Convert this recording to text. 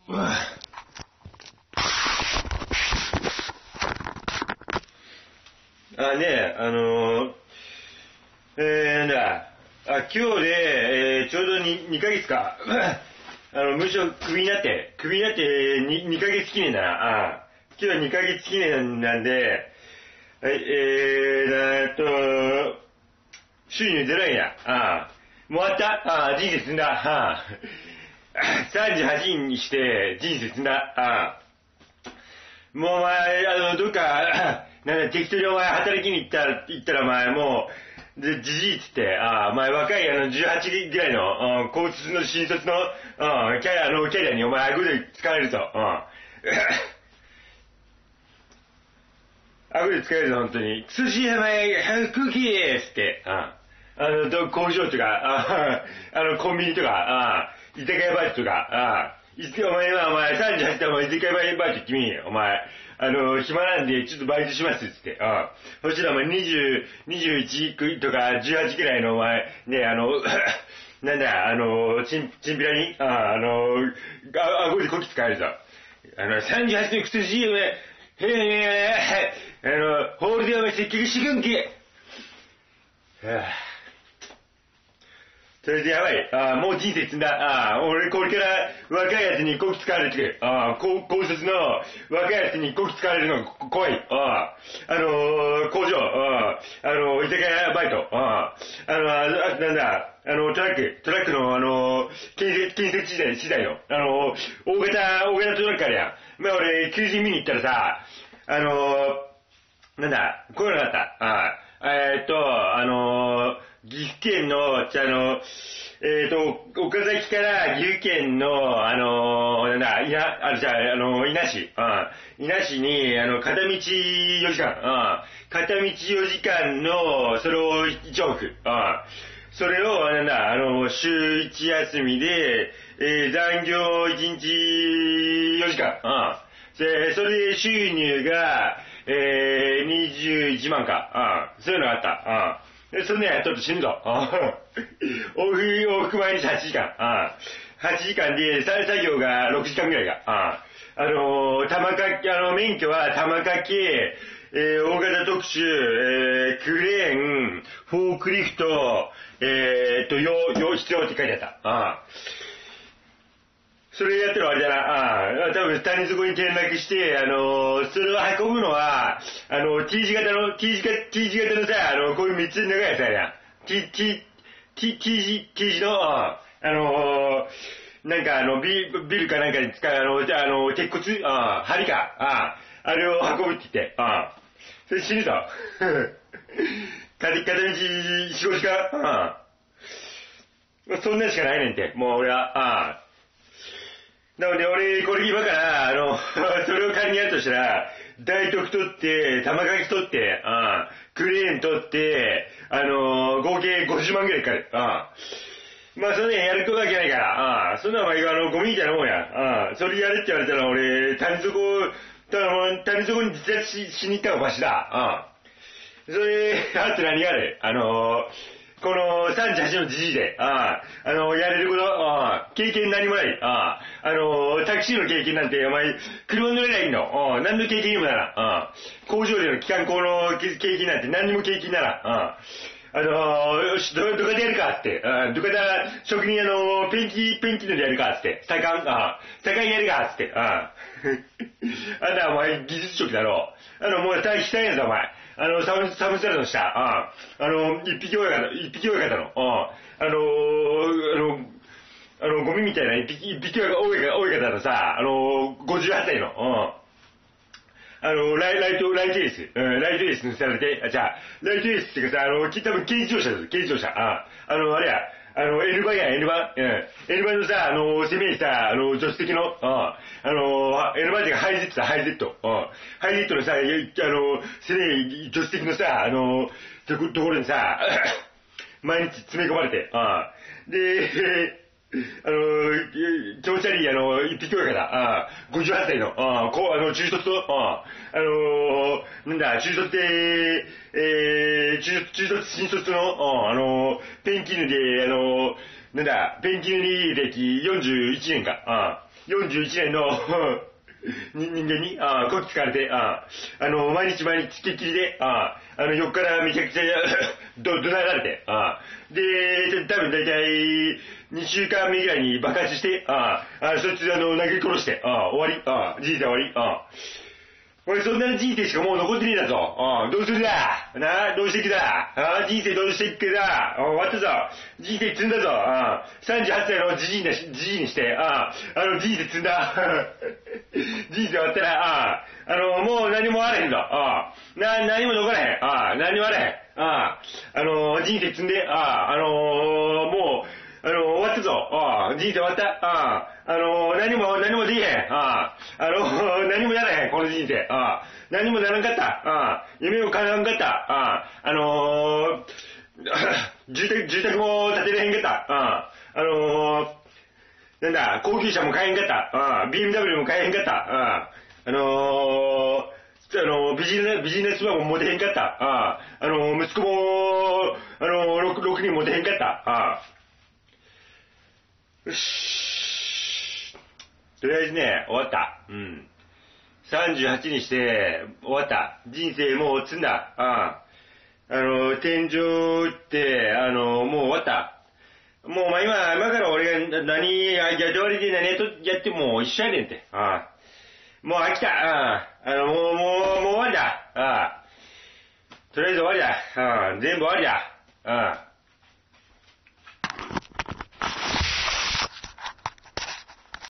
今日で、ちょうど2ヶ月か。むしろクビになって2ヶ月記念だな。今日は2ヶ月記念なんで、週に出ないや。もう終わった。人生積んだ。38にして人生積んだ。もうお前、どっか、適当にお前働きに行ったらお前もう、じじいっつって、お前若い18ぐらいの、高卒の新卒の、キャリアにお前顎で使われるぞ。顎で使えるぞ、本当に。寿司お前、空気ーっつって、工場とか、コンビニとか、居酒屋バイトとか、お前38でお前居酒屋バイト君、お前、暇なんでちょっとバイトしますっつって、そしたらお前21とか18くらいのお前、ね、なんだ、チンピラに、顎でこき使えるぞ。38のくせしいお前、ホールでお前接客してくんけ。それでやばい。もう人生積んだ。俺これから若いやつにこき使われてる。高卒の若いやつにこき使われるの怖い。工場、居酒屋バイト、なんだ、トラックの建設資材の、大型トラックあるやん。俺、求人見に行ったらさ、なんだ、こういうのがあった。岐阜県の、岡崎から岐阜県の、伊那市、伊那市に、片道4時間、片道4時間の、それを1往復、それを、週1休みで、残業1日4時間、それで収入が、21万か、そういうのがあった、そんなやっとると死ぬぞ。往復毎日8時間。8時間で、作業が6時間ぐらいが。免許は玉掛け、大型特殊、クレーン、フォークリフト、必要って書いてあった。それやってるあれだな。多分谷底に転落して、それを運ぶのは、T 字型のさ、こういう3つ長いやつあるやん。T 字の、なんかビルかなんかに使う鉄骨、梁か、あれを運ぶって言って、それ死ぬぞ。片道4、5時間、そんなんしかないねんて、もう俺は、なので俺、これ今から、それを仮にやるとしたら、大徳取って、玉掛け取って、クレーン取って、合計50万ぐらいかかる。そんなやることわけないから、そんなお前ゴミみたいなもんや。それやれって言われたら俺、谷底に自殺しに行った方がマシだ。それ、あと何がある？この38のじじいで、やれること、経験何もない、タクシーの経験なんて、お前、車乗れないの、何の経験にもならん、工場での機関工の経験なんて何にも経験ならん、よし、どこでやるかって、どこで職人ペンキのでやるかって、左官やるかって、あんたお前技術職だろ。もう大したやつだお前。サムスタルの下、一匹親方の、ゴミみたいな一匹親方のさ、58歳の、ライトエースにされて、ライトエースっていうかさ、多分軽自動車、あれや、N 版のさ、攻めにさ、助手席の、N 版っていうかハイゼットのさ、攻め、助手席のさ、ところにさ、毎日詰め込まれて、で、長チャリ一匹親方、58歳の、中卒と、中卒で、中卒新卒の、ペンキ塗りで、 なんだ、ペンキ塗り歴41年か。41年の人間に、こき使われて、毎日きっきりで、横からめちゃくちゃどなられて、で、多分だいたい2週間目ぐらいに爆発して、そいつ投げ殺して、終わり、人生終わり、俺そんな人生しかもう残ってねえだぞ。どうするだなあ、どうしていくだ人生どうしていくだ終わったぞ。人生積んだぞ。38歳のじじいにして、人生積んだ。人生終わったら、もう何もあらへんぞ。何も残らへん。何もあらへん。人生積んで、もう、終わったぞ。人生終わった。何もできへん。何もやらへん、この人生。何もならんかった。夢も叶わんかった。住宅も建てれへんかった。なんだ、高級車も買えへんかった。BMW も買えへんかった。ビジネスマンも持てへんかった。息子も、6人持てへんかった。よし。とりあえずね、終わった。38にして、終わった。人生もう積んだ。天井って、もう終わった。もう今から俺がどれで何やっても一緒やねんって。もう飽きた。もう終わりだ。とりあえず終わりだ。全部終わりだ。